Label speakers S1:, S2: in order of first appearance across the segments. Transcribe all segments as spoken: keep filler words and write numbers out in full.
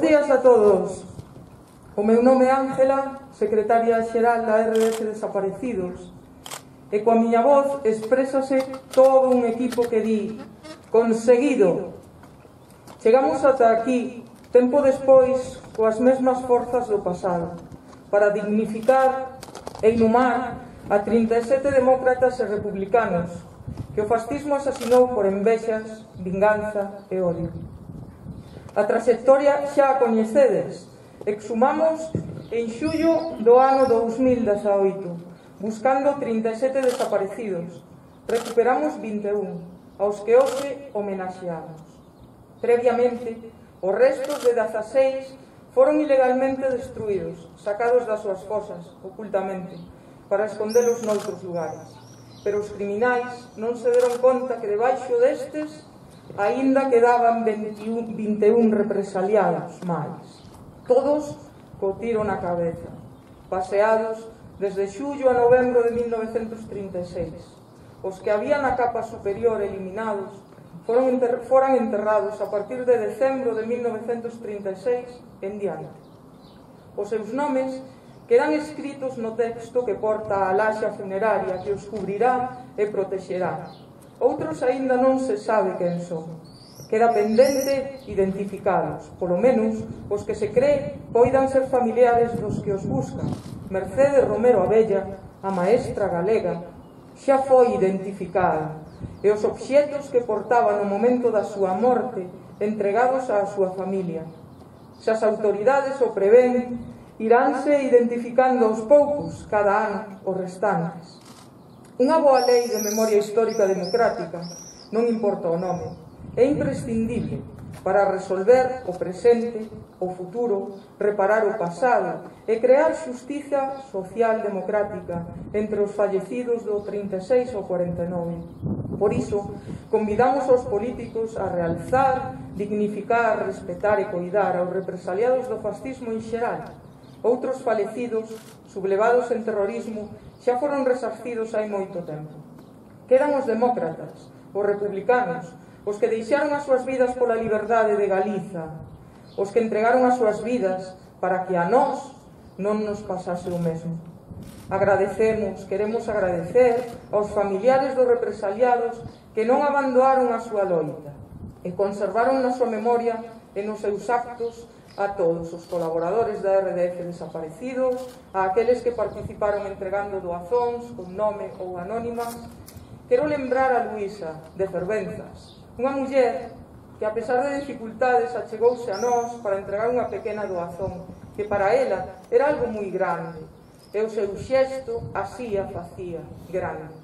S1: Bos días a todos. O meu nome é Ángela, secretaria xeral da R D F Desaparecidos, e coa miña voz exprésase todo un equipo que di conseguido. Chegamos ata aquí, tempo despois, coas mesmas forzas do pasado, para dignificar e inhumar a trinta e sete demócratas e republicanos que o fascismo asasinou por envexas, vinganza e odio. A trayectoria xa a coñecedes. Exhumamos en xullo do ano dous mil dezaoito, buscando trinta e sete desaparecidos. Recuperamos vinte e un, aos que hoxe homenaxeamos. Previamente, os restos de dezaseis foron ilegalmente destruídos, sacados das súas fosas, ocultamente, para escondelos noutros lugares. Pero os criminais non se deron conta que debaixo destes aínda quedaban vinte e un represaliados máis. Todos co tiro na cabeza, paseados desde xullo a novembro de mil novecentos trinta e seis. Os que había na capa superior eliminados foron enter foran enterrados a partir de decembro de mil novecentos trinta e seis en diante. Os seus nomes quedan escritos no texto que porta a laxa funeraria que os cubrirá e protexerá. Outros aínda non se sabe quen son. Queda pendente identificados, polo menos os que se cree poidan ser familiares dos que os buscan. Mercedes Romero Abella, a maestra galega, xa foi identificada, e os obxetos que portaba no momento da súa morte entregados á súa familia. Se as autoridades o prevén, iránse identificando aos poucos, cada ano, os restantes. Unha boa lei de memoria histórica democrática, non importa o nome, é imprescindible para resolver o presente, o futuro, reparar o pasado e crear xustiza social democrática entre os fallecidos do trinta e seis ao cuarenta e nove. Por iso, convidamos aos políticos a realzar, dignificar, respetar e coidar aos represaliados do fascismo en xeral. Outros falecidos, sublevados en terrorismo, xa foron resarcidos hai moito tempo. Quedan os demócratas, os republicanos, os que deixaron as súas vidas pola liberdade de Galiza, os que entregaron as súas vidas para que a nós non nos pasase o mesmo. Agradecemos, queremos agradecer aos familiares dos represaliados que non abandonaron a súa loita e conservaron na súa memoria e nos seus actos a todos os colaboradores da R D F Desaparecidos, a aqueles que participaron entregando doazóns con nome ou anónimas. Quero lembrar a Luisa, de Fervenzas, unha muller que, a pesar de dificultades, achegouse a nós para entregar unha pequena doazón, que para ela era algo moi grande, e o seu xesto así a facía grande.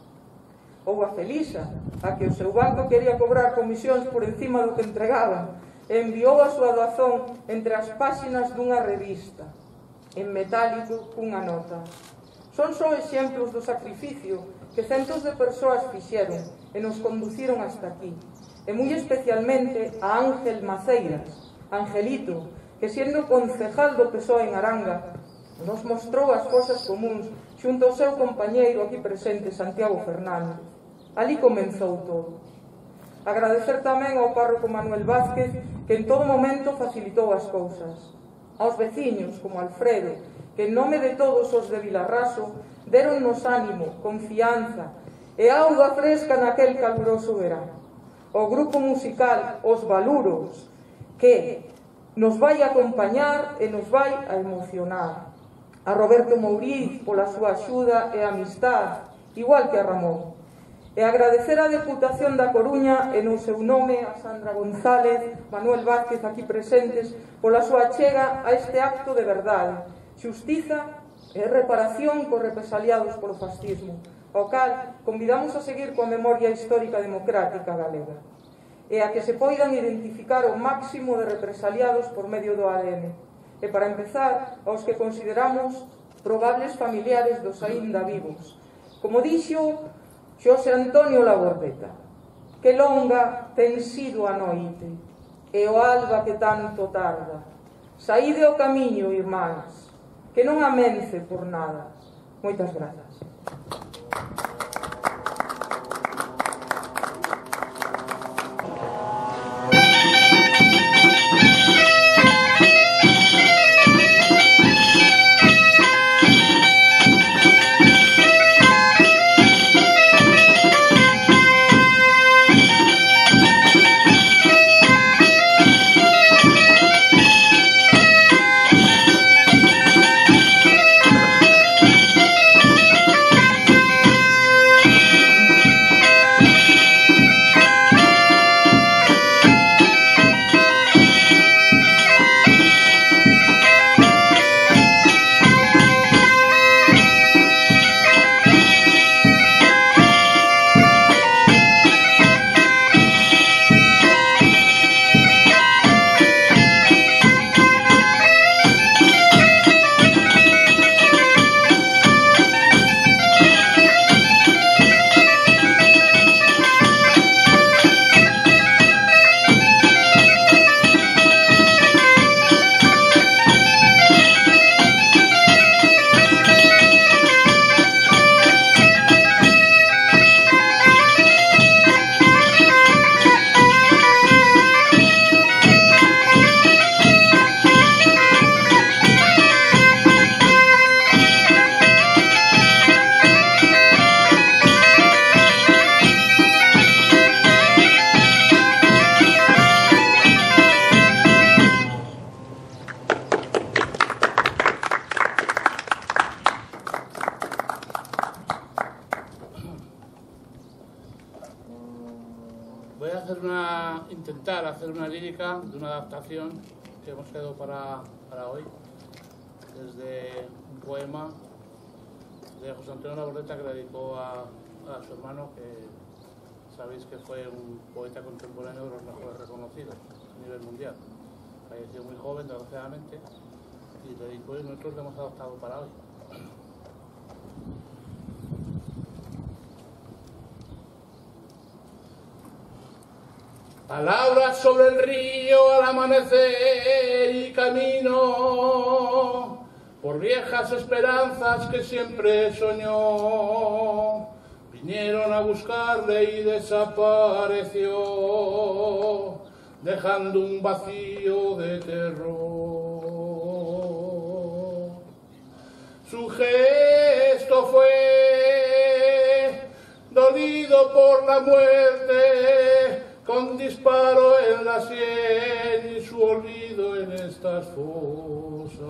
S1: Ou a Felisa, a que o seu banco quería cobrar comisións por encima do que entregaba, e enviou a súa doazón entre as páxinas dunha revista, en metálico, cunha nota. Son só exemplos do sacrificio que centos de persoas fixeron e nos conduciron hasta aquí. E moi especialmente a Ángel Maceiras, Angelito, que sendo concejal do P S O E en Aranga, nos mostrou as fosas comuns xunto ao seu compañeiro aquí presente, Santiago Fernández. Ali comenzou todo. Agradecer tamén ao párroco Manuel Vázquez, que en todo momento facilitou as cousas. Aos veciños, como Alfredo, que en nome de todos os de Vilarraso deronnos ánimo, confianza e auga fresca naquel caluroso verán. O grupo musical Os Baluros, que nos vai acompañar e nos vai a emocionar. A Roberto Mouriz pola súa axuda e amistad, igual que a Ramón. E agradecer a Deputación da Coruña e no seu nome a Sandra González, Manuel Vázquez aquí presentes, pola súa chega a este acto de verdade, xustiza e reparación cos represaliados polo fascismo, ao cal convidamos a seguir coa memoria histórica democrática galega, e a que se poidan identificar o máximo de represaliados por medio do A D N, e para empezar, aos que consideramos probables familiares dos aínda vivos. Como dixo Xosé Antonio Labordeta, que longa ten sido a noite, e o alba que tanto tarda. Saíde o camiño, irmáns, que non amence por nada. Moitas grazas.
S2: voy a hacer una, intentar hacer una lírica de una adaptación que hemos quedado para, para hoy, desde un poema de José Antonio Laborreta que le dedicó a, a su hermano, que sabéis que fue un poeta contemporáneo de los mejores reconocidos a nivel mundial. Falleció muy joven, desgraciadamente, y le dedicó y nosotros lo hemos adoptado para hoy. Palabras sobre el río al amanecer y camino por viejas esperanzas que siempre soñó. Vinieron a buscarle y desapareció, dejando un vacío de terror. Su gesto fue dolido por la muerte, con disparo en la sien y su olvido en estas fosas.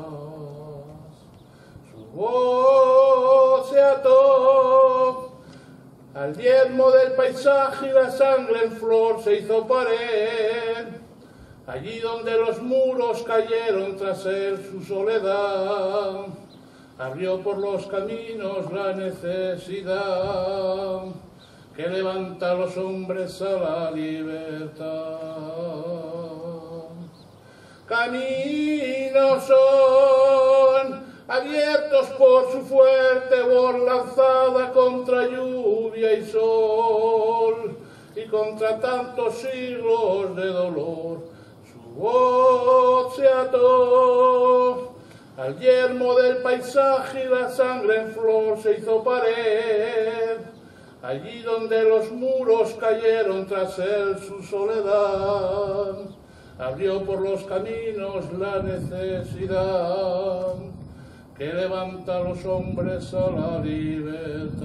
S2: Su voz se ató al yermo del paisaje y la sangre en flor se hizo pared. Allí donde los muros cayeron tras él su soledad, abrió por los caminos la necesidad que levanta a los hombres a la libertad. Caminos son abiertos por su fuerte voz lanzada contra lluvia y sol, y contra tantos siglos de dolor. Su voz se ató al yermo del paisaje y la sangre en flor se hizo pared. Allí donde los muros cayeron tras él su soledad, abrió por los caminos la necesidad que levanta a los hombres a la libertad.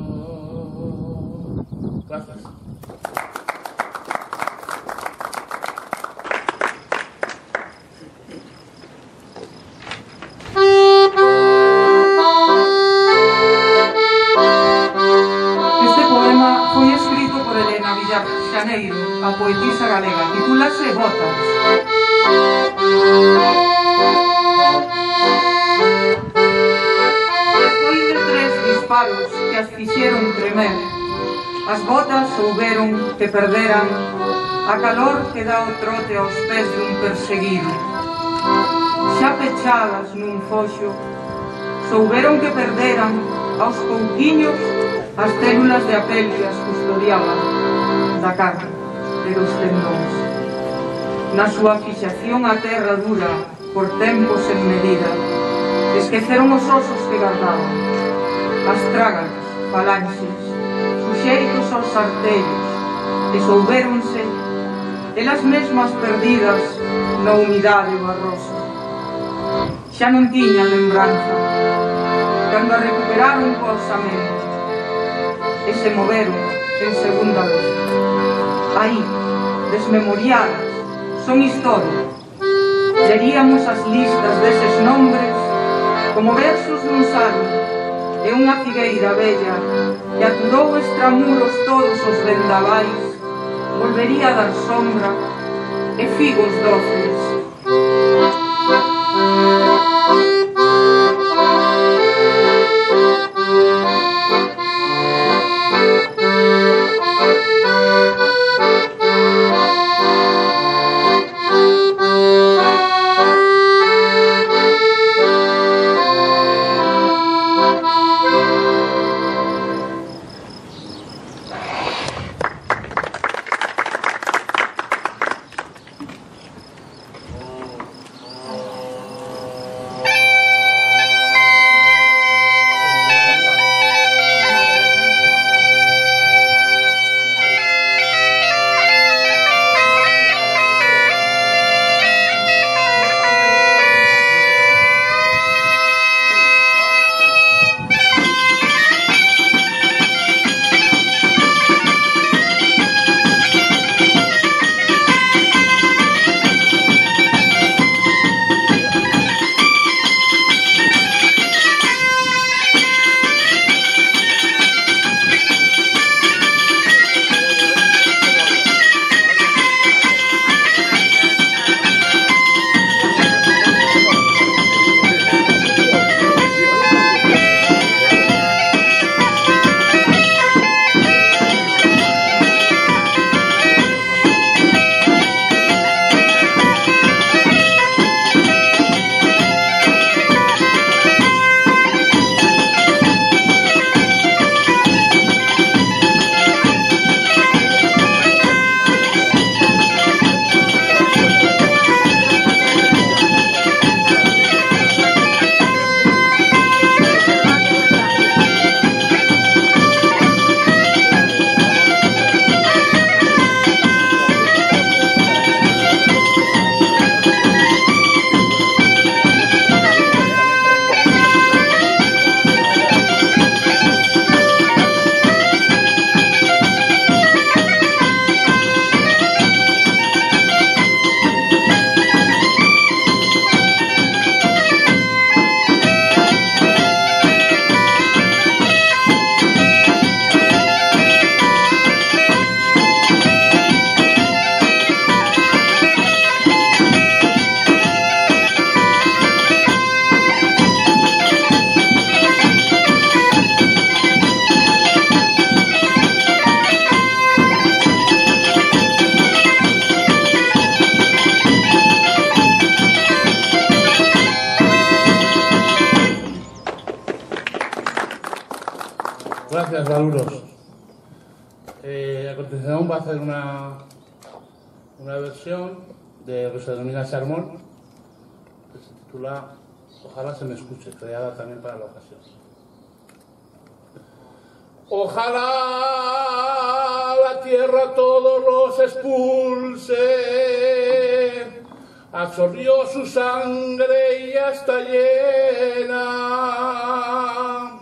S2: Gracias.
S1: Xaneiro, a poetisa galega, titúlase Botas. Despois de tres disparos que as fixeron tremer, as botas souberon que perderan a calor que dá o trote aos pés dun perseguido. Xa pechadas nun foxo, souberon que perderan aos pouquiños as células de apel que as custodiaban da carne e dos tendóns. Na súa fixación a terra dura por tempos en medida, esqueceron os osos que gardaban, as tráganas, falanxes, suxeitos aos artellos, e soubéronse elas mesmas perdidas na humidade barrosa. Xa non tiñan lembranza cando a recuperaron co osamento e se moveron en segunda vez. Aí, desmemoriadas, son historia. Leríamos as listas deses nombres como versos dun salmo e unha figueira bella que aturou extramuros todos os vendavais, volvería a dar sombra e figos doces.
S2: gracias, Valuros. Eh, a continuación va a hacer una, una versión de lo que se denomina Sermón, que se titula Ojalá se me escuche, creada también para la ocasión. Ojalá la tierra todos los expulse, absorbió su sangre y ya está llena.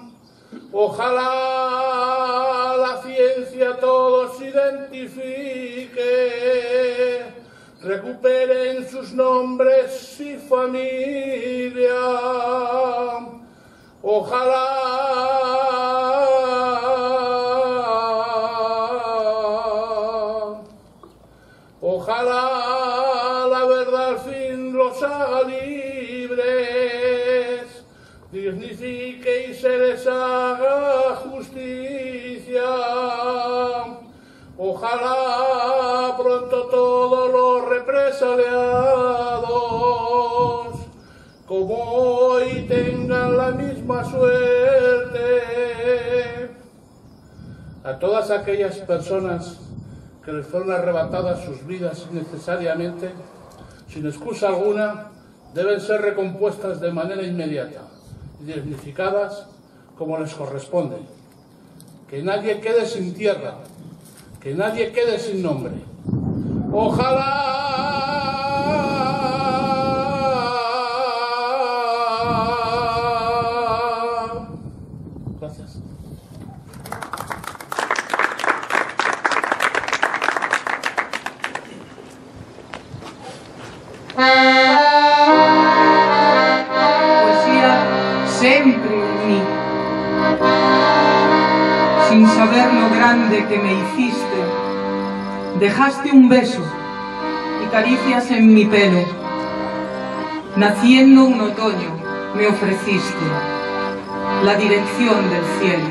S2: Ojalá la ciencia todos identifique, recuperen sus nombres y familia. Ojalá Ojalá la verdad al fin los haga libres, dignifique y se les haga justicia. Ojalá pronto todos los represaliados, como hoy, tengan la misma suerte. A todas aquellas personas que les fueron arrebatadas sus vidas innecesariamente, sin excusa alguna, deben ser recompuestas de manera inmediata y dignificadas como les corresponde. Que nadie quede sin tierra, que nadie quede sin nombre. Ojalá Gracias.
S1: Poesía sempre en mí. Sin saber lo grande que me hiciste, dejaste un beso y caricias en mi pelo. Naciendo un otoño me ofreciste la dirección del cielo.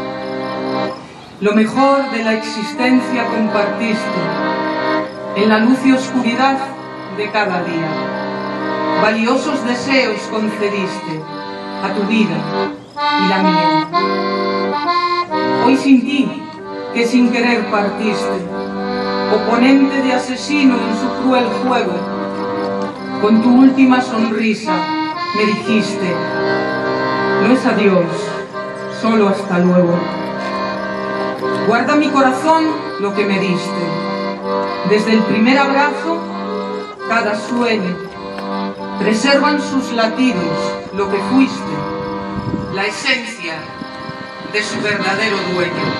S1: Lo mejor de la existencia compartiste en la luz y oscuridad de cada día. Valiosos deseos concediste a tu vida y la mía. Hoy sin ti, que sin querer partiste, oponente de asesino en su cruel juego, con tu última sonrisa me dijiste: no es adiós, solo hasta luego. Guarda mi corazón lo que me diste, desde el primer abrazo, cada sueño. Preservan sus latidos lo que fuiste, la esencia de su verdadero dueño.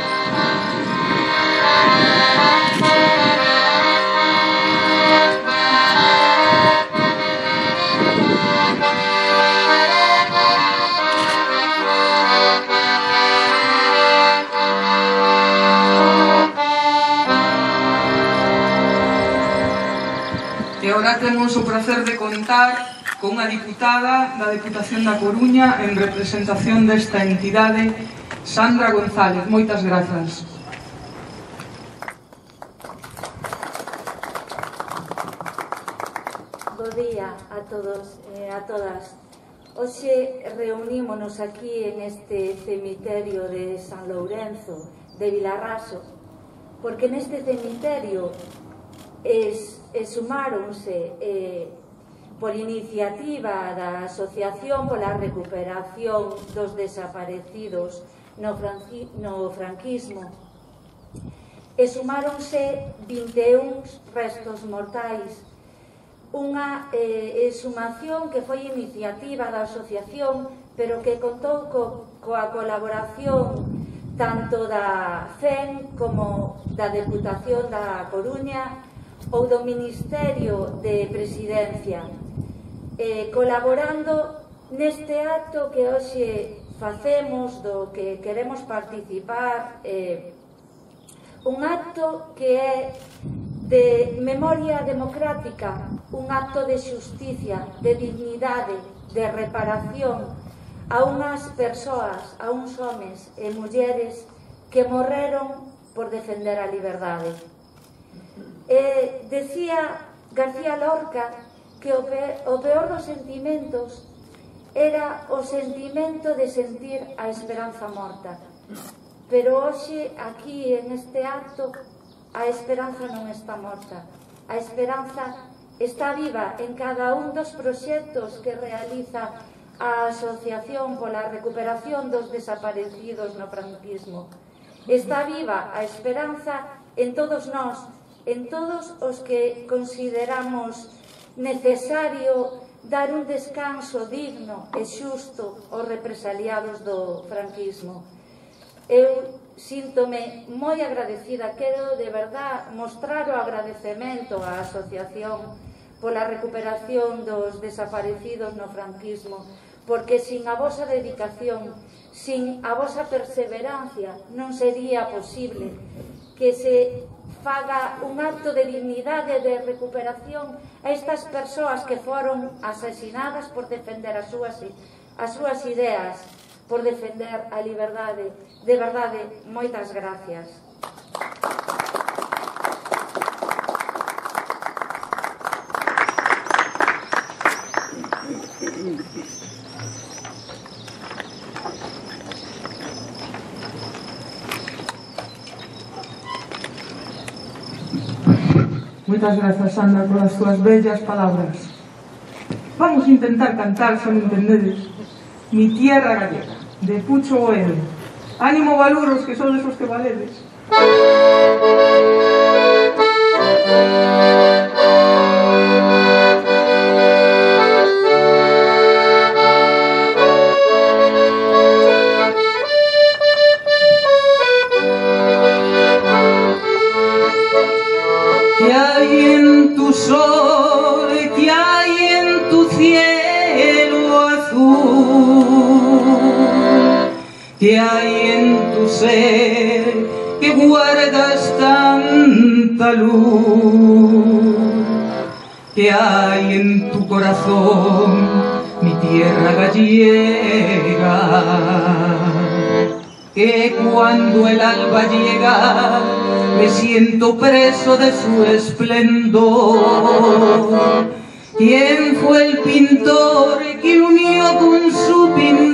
S1: E agora temos o prazer de contar con unha diputada da Deputación da Coruña en representación desta entidade, Sandra González. Moitas grazas.
S3: Bo día a todos e a todas. Hoxe reunímonos aquí en este cemiterio de San Lourenzo de Vilarraso, porque neste cemiterio es, es sumáronse eh, por iniciativa da Asociación pola Recuperación dos Desaparecidos no, franqui, no franquismo, e sumáronse vinte e un restos mortais, unha eh, exhumación que foi iniciativa da asociación, pero que contou co, coa colaboración tanto da C E N como da Deputación da Coruña ou do Ministerio de Presidencia, eh, colaborando neste acto que hoxe facemos, do que queremos participar, eh, un acto que é de memoria democrática, un acto de xusticia, de dignidade, de reparación a unhas persoas, a uns homes e mulleres que morreron por defender a liberdade. Eh, decía García Lorca que o, pe o peor dos sentimentos era o sentimento de sentir a esperanza morta. pero hoxe, aquí, en este acto, a esperanza non está morta. A esperanza está viva en cada un dos proxectos que realiza a Asociación pola Recuperación dos Desaparecidos no Franquismo. Está viva a esperanza en todos nós, en todos os que consideramos necesario dar un descanso digno e xusto aos represaliados do franquismo. Eu síntome moi agradecida, quero de verdad mostrar o agradecemento á Asociación pola Recuperación dos Desaparecidos no Franquismo, porque sin a vosa dedicación, sin a vosa perseverancia, non sería posible que se faga un acto de dignidade de recuperación a estas persoas que foron asesinadas por defender as súas, as súas ideas, por defender a liberdade. De verdade, moitas gracias.
S1: Moitas grazas, Sandra, polas túas bellas palabras. Vamos a intentar cantar, se me entendedes, Mi tierra gallega, de Pucho Boedo. Ánimo, valuros, que sodes os que valedes.
S4: ¿Qué hay en tu sol? ¿Qué hay en tu cielo azul? ¿Qué hay en tu ser que guardas tanta luz? ¿Qué hay en tu corazón, mi tierra gallega? Que cuando el alba llega me siento preso de su esplendor. ¿Quién fue el pintor que unió con su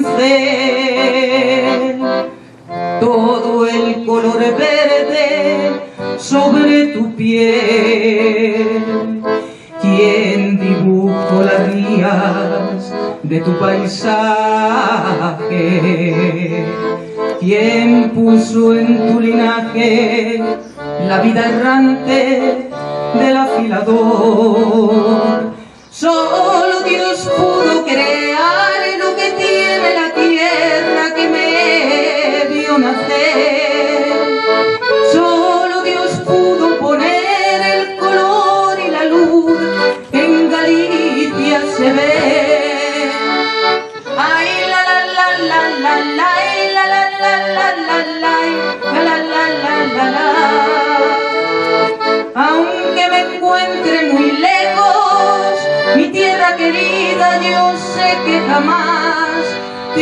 S4: pincel todo el color verde sobre tu piel? ¿Quién dibujó las rías de tu paisaje? ¿Quién puso en tu linaje la vida errante del afilador? Solo Dios pudo crear lo que tiene la tierra que me vio nacer. Solo Dios pudo poner el color y la luz que en Galicia se ve. Ay, la la la la la la, la la la la la la, la la la la la. Aunque me encuentre muy lejos, mi tierra querida, yo sé que jamás te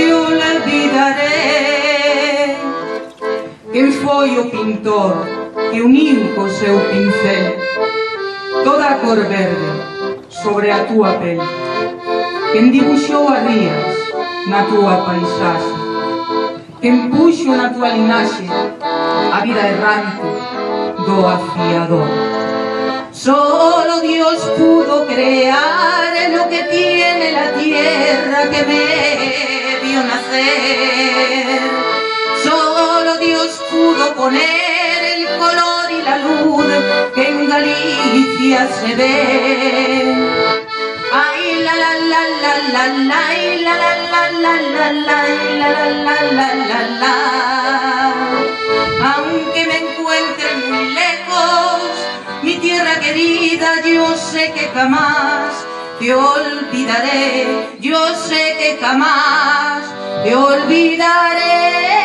S4: olvidaré. Quen foi o pintor que uniu co seu pincel toda a cor verde sobre a túa pel? Quen dibuixou as rías na túa paisaxe? Quen puxo na túa linaxe a vida errante do afiador? Solo Dios pudo crear lo que tiene la tierra que me vio nacer. Solo Dios pudo poner el color y la luz que en Galicia se ve. Ay, la la la la la la, la la la la la la, la la la la la la. Aunque me encuentre muy lejos, mi tierra querida, yo sé que jamás te olvidaré. Yo sé que jamás te olvidaré.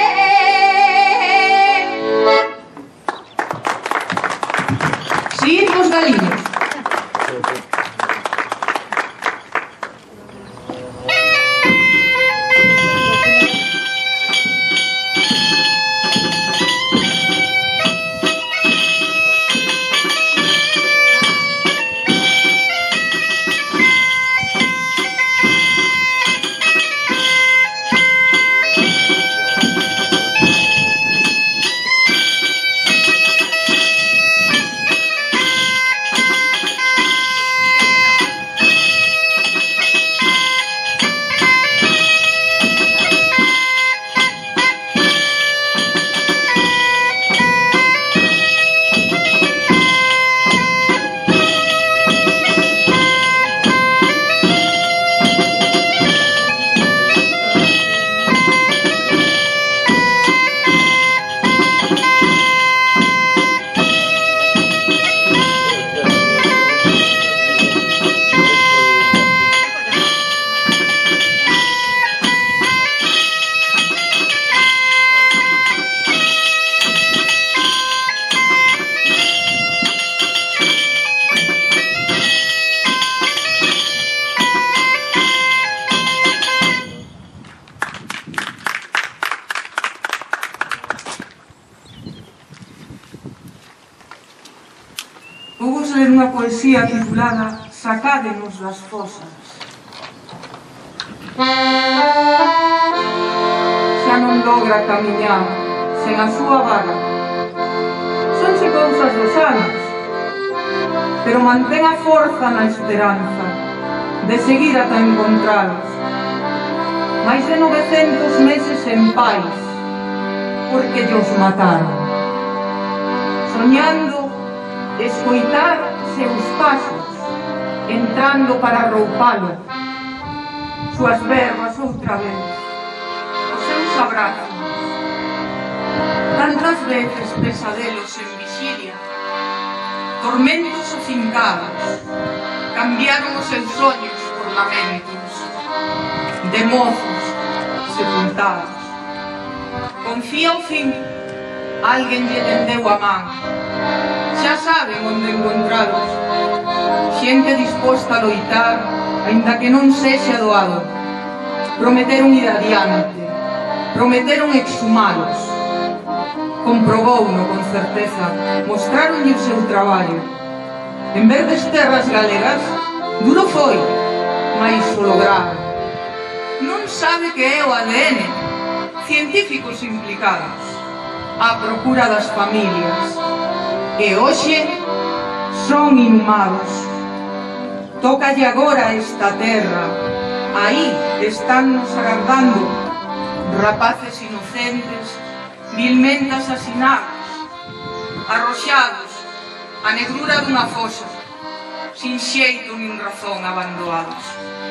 S4: Sí, los galinos. Vou vos ler unha poesía titulada Sacádenos das fosas. Xa non logra camiñar sen a súa vaga. Sonse cousas dos anos, pero mantén a forza na esperanza de seguir ata encontralos. Mais de novecentos meses en paz, porque llos mataron. Soñando escoitar seus pasos, entrando para roupalo, súas verbas outra vez, os seus abrazos. Tantas veces pesadelos en vixilia, tormentos afincados, cambiaron os seus soños por lamentos, de mozos sepultados. Confía ao fin, alguén lle tendeu a man, xa saben onde encontralos, xente disposta a loitar, aínda que non sexa doado. Prometeron ir adiante, prometeron exhumalos. Comprobouno con certeza, mostraronlle o seu traballo. En verdes terras galegas, duro foi, mais o lograron. Non sabe que é o A D N, científicos implicados, á procura das familias. E hoxe son inhumados. Tócalle agora esta terra, aí estánnos agardando, rapaces inocentes, vilmente asasinados, arroxados a negrura dunha fosa, sin xeito nin razón abandonados.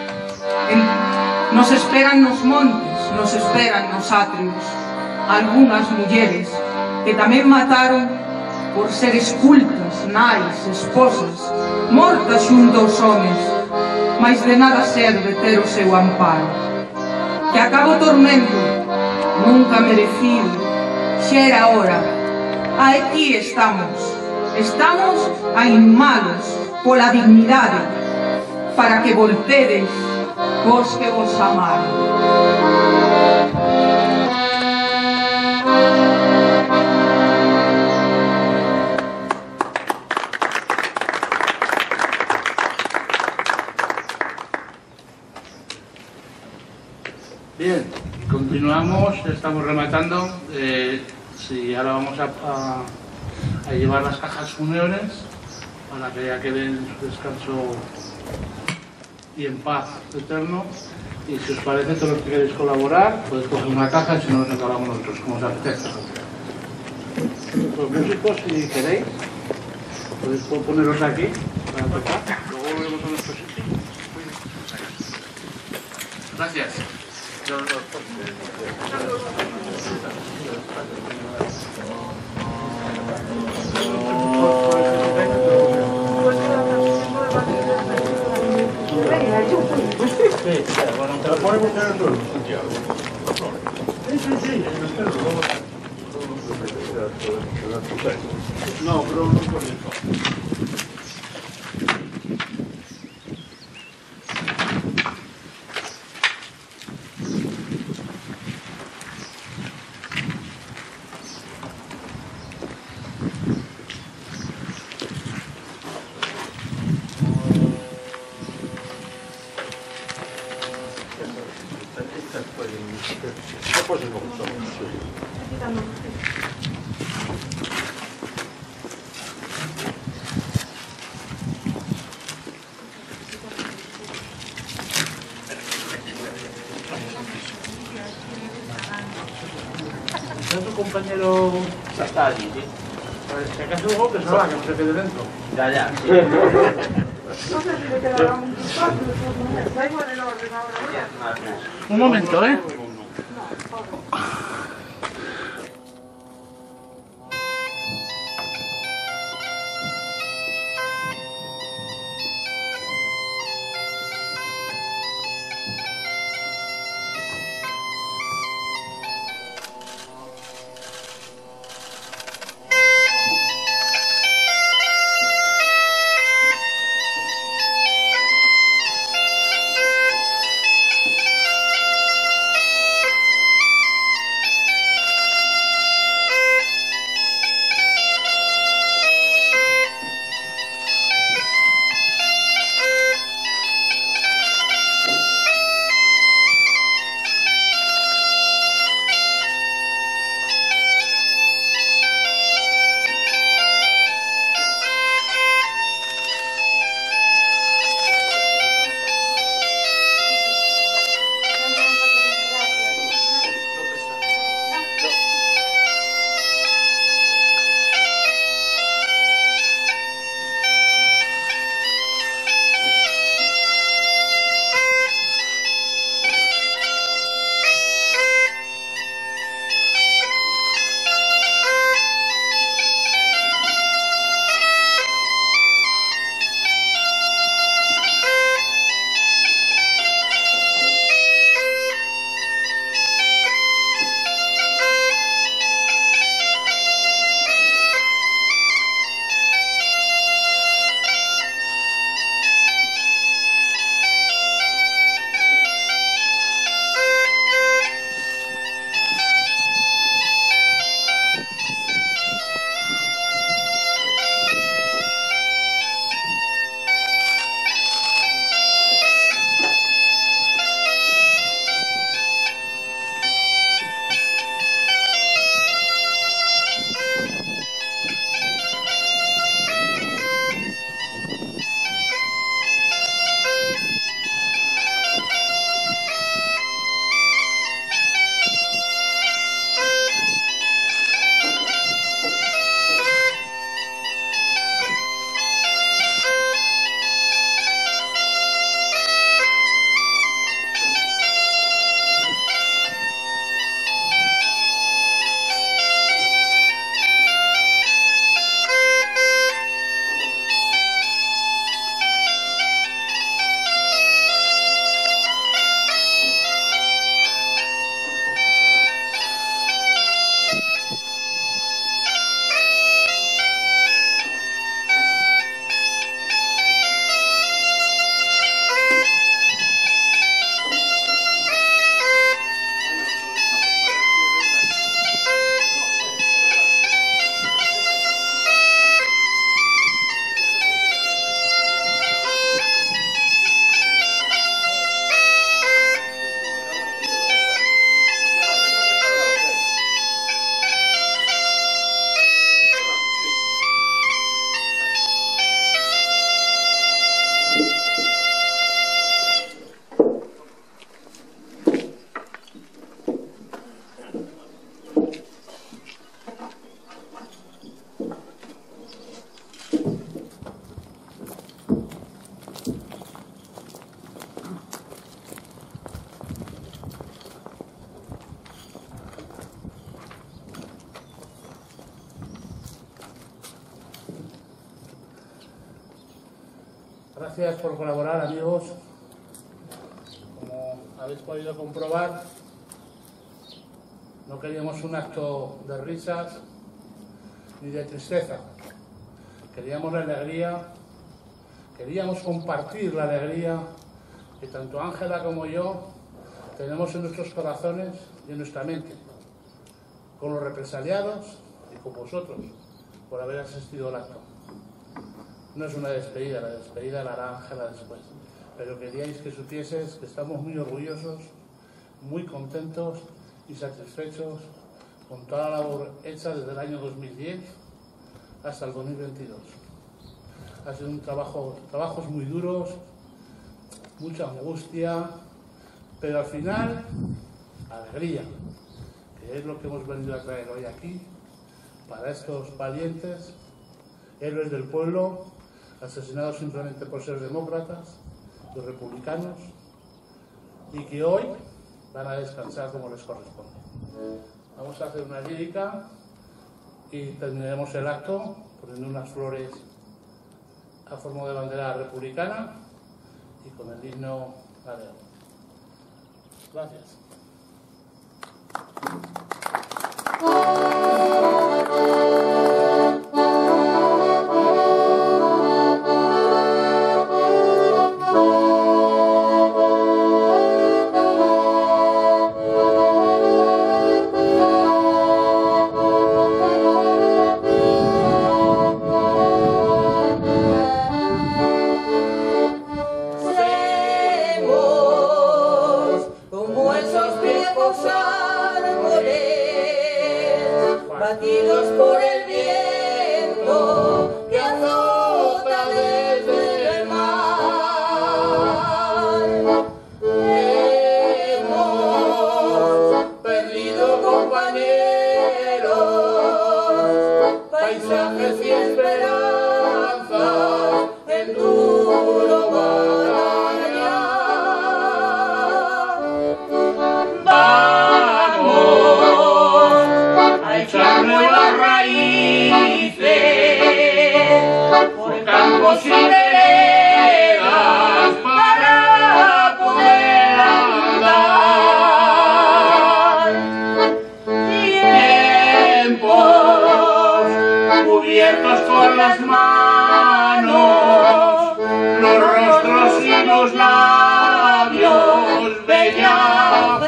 S4: Nos esperan nos montes, nos esperan nos atrios, algunhas mulleres que tamén mataron por seres cultas, nais, esposas, mortas xunto aos homes, mas de nada serve ter o seu amparo. Que acabo o tormento, nunca merecido, xa era hora. Aquí estamos, estamos a inhumalos pola dignidade, para que voltedes vos que vos amaron.
S2: Bien, continuamos, estamos rematando. Eh, sí, ahora vamos a, a, a llevar las cajas fúnebres para que ya queden en su descanso y en paz eterno. Y si os parece, todos los que queréis colaborar, podéis coger una caja y si no, nos encargamos nosotros, como os apetezca. Los músicos, si queréis, podéis poneros aquí para tocar. Luego volvemos a nuestro sitio. Gracias. Sí, bueno, te lo ponemos en el suelo. Sí, sí, sí, no, pero no por eso. Está tu compañero está allí, ¿sí? Si acaso hubo que se va, que no se quede dentro. Ya, ya. Sí. No sé si le quedará un espacio, traigo en el orden ahora. Un momento, ¿eh? Gracias por colaborar, amigos. Como habéis podido comprobar, no queríamos un acto de risas ni de tristeza. Queríamos la alegría, queríamos compartir la alegría que tanto Ángela como yo tenemos en nuestros corazones y en nuestra mente, con los represaliados y con vosotros, por haber asistido al acto. No es una despedida, la despedida la hará Ángela después, pero queríais que supieses que estamos muy orgullosos, muy contentos y satisfechos con toda la labor hecha desde el año dos mil diez hasta el dos mil veintidós. Ha sido un trabajo, trabajos muy duros, mucha angustia, pero al final, alegría, que es lo que hemos venido a traer hoy aquí, para estos valientes, héroes del pueblo, asesinados simplemente por ser demócratas, los republicanos, y que hoy van a descansar como les corresponde. Vamos a hacer una lírica y terminaremos el acto poniendo unas flores a forma de bandera republicana y con el himno gallego. Gracias.
S5: Batidos por el viento que azota desde el mar. Hemos perdido compañeros, paisajes y esperanzas en duro batallar. Vamos a echar nuevas raíces por campos y veredas para poder andar. Tiempos cubiertos con las manos, los rostros y los labios, bella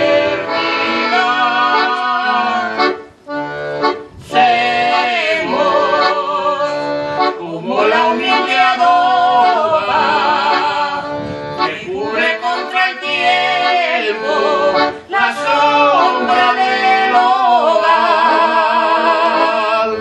S5: fraternidad. Como la humilde adoba que cubre contra el tiempo la sombra del hogar.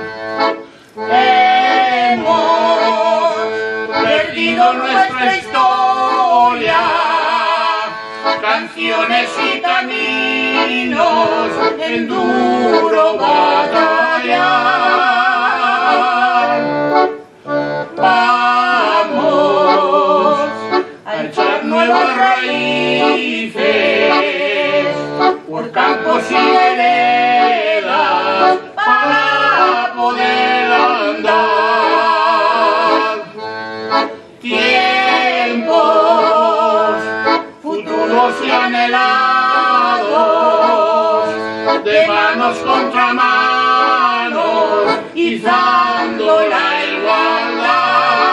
S5: Hemos perdido nuestra historia, canciones y caminos en duro batallar. Vamos a echar nuevas raíces por campos y veredas para poder andar. Tiempos futuros y anhelados, de manos contra manos, izando la igualdad.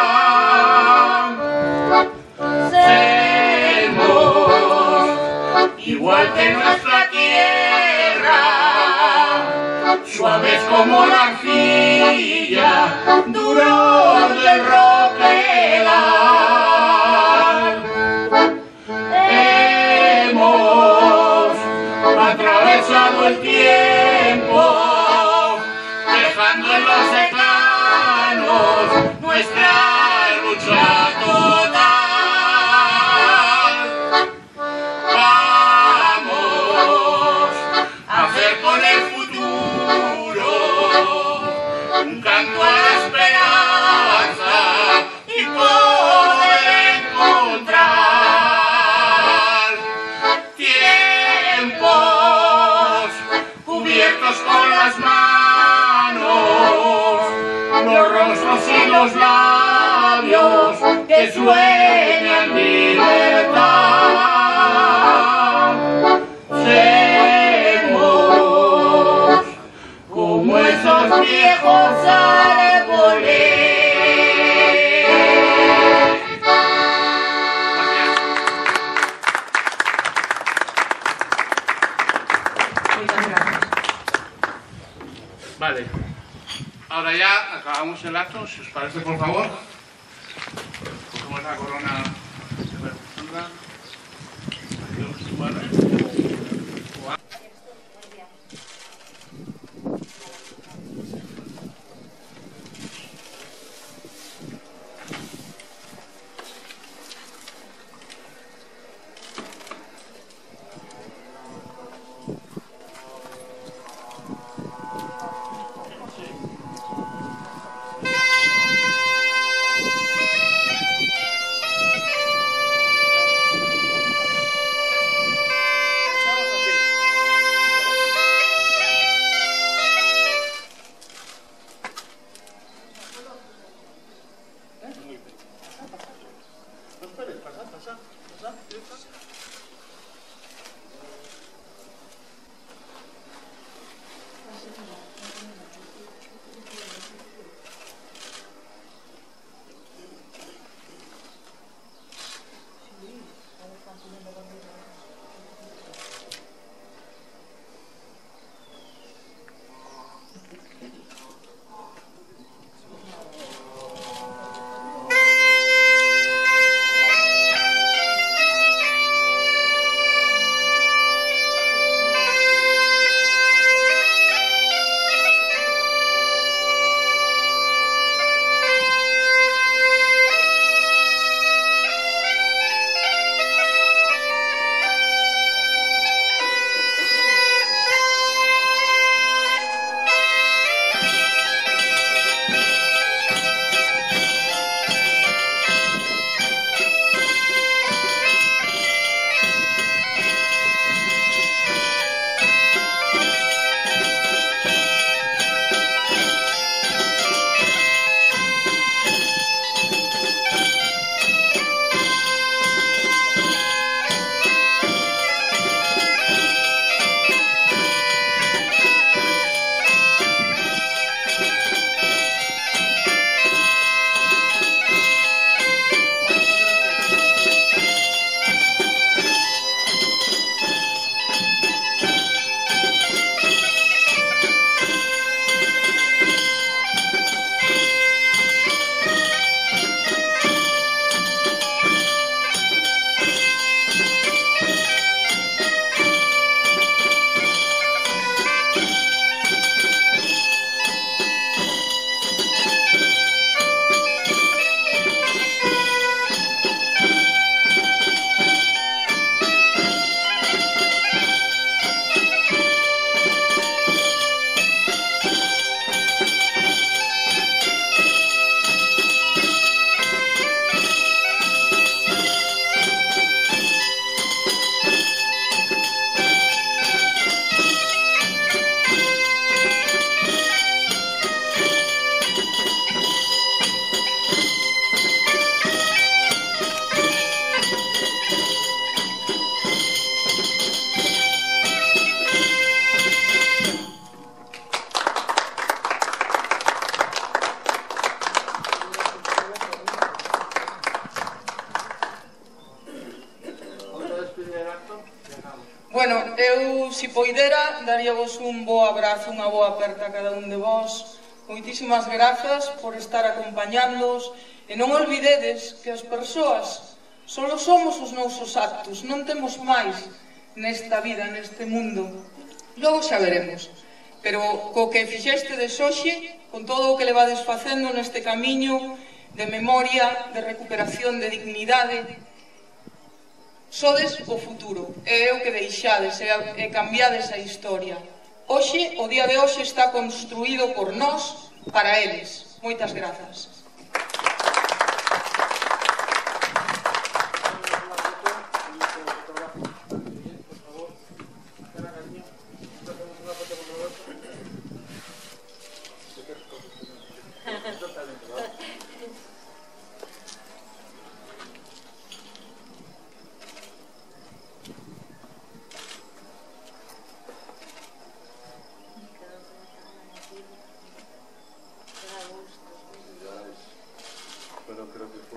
S5: Igual que nuestra tierra, suaves como la arcilla, duros de roquedad. Hemos atravesado el tiempo, dejando en los secanos nuestra lucha total. Con el futuro un canto a la esperanza y poder encontrar tiempos cubiertos con las manos, los rostros y los labios. que sueñan libertad. Seremos como esos viejos árboles.
S2: Vale, ahora ya acabamos el acto, si os parece, por favor. Cogemos la corona de Sandra. Adiós, bueno.
S4: Bueno, eu, se poidera, daríavos un bo abrazo, unha boa aperta a cada un de vós. Moitísimas grazas por estar acompañándoos e non olvidedes que as persoas solo somos os nosos actos, non temos máis nesta vida, neste mundo. Logo xa veremos. Pero co que fixestedes hoxe, con todo o que levades facendo neste camiño de memoria, de recuperación de dignidade, sodes o futuro, é o que deixades, e cambiades a historia. Hoxe, o día de hoxe está construído por nós, para eles. Moitas grazas.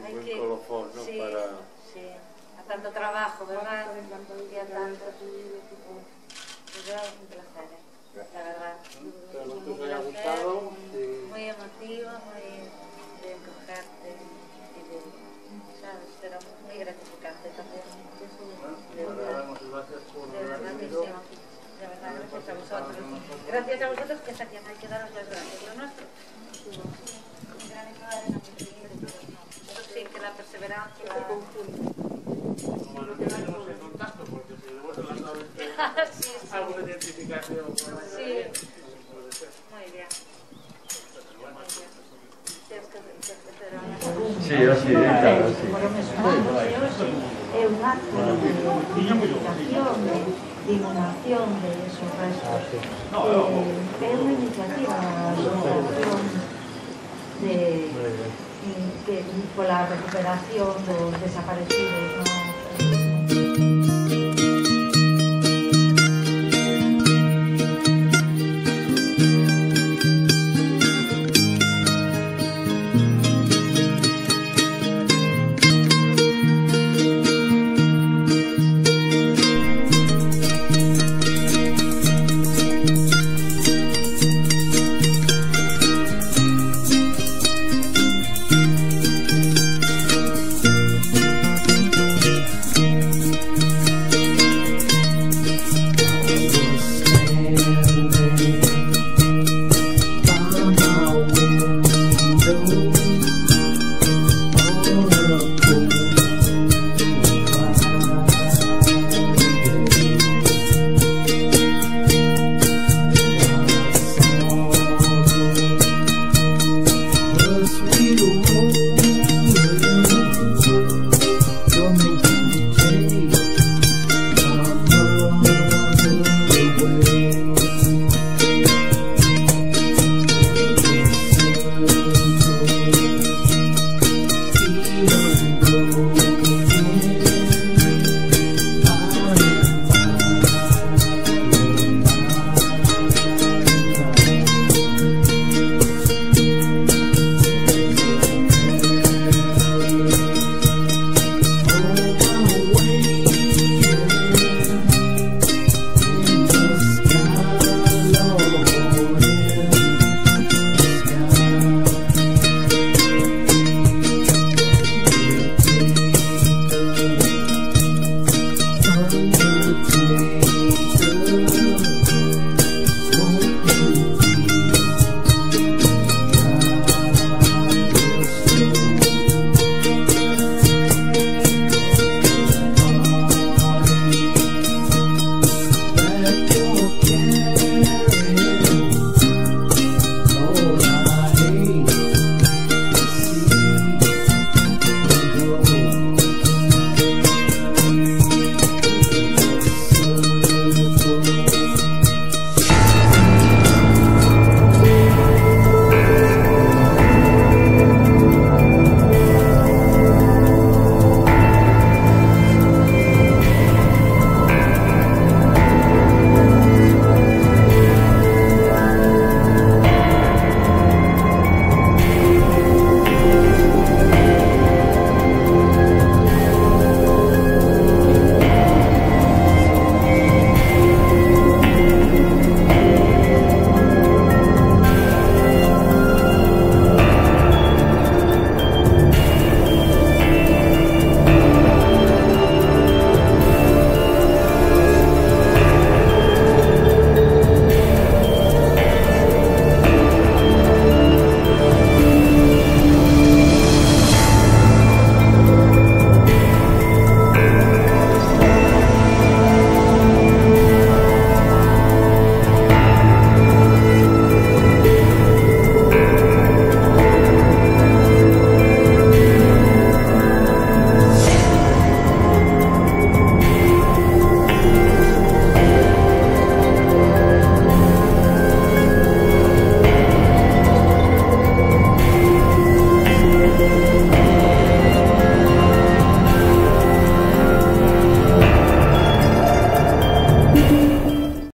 S3: Hay
S6: buen
S3: que-
S6: colofón, ¿no?
S3: sí,
S6: Para...
S3: sí, a tanto trabajo, ¿verdad? Y a tanto... Pues yo, un placer, ¿eh? La verdad.
S6: Espero que
S3: Un
S6: os haya
S3: placer,
S6: gustado. y-
S3: muy emotivo, muy de encogerte y de, ¿sabes? Pero muy gratificante también. De
S6: Bueno,
S3: verdad,
S6: damos gracias por
S3: de verdad
S6: haber
S3: que
S6: venido.
S3: sí. De verdad, gracias a vosotros. Gracias a vosotros que está aquí, hay que daros las gracias. Lo nuestro, un granito de arena muy pequeño, eso sí, que la perseverancia...
S6: Bueno, quedaremos en contacto porque si luego se las sabes
S3: Sí, sí.
S6: algo de identificación. por ahí,
S3: Sí.
S6: puede ser.
S3: Muy bien. Muy bien. Tienes que- tienes que hacer algo.
S7: Sí, así, claro, sí.
S8: É un acto de identificación, de inhumación de esos restos. Eh, É unha iniciativa da asociación de, que, pola recuperación dos desaparecidos, ¿no?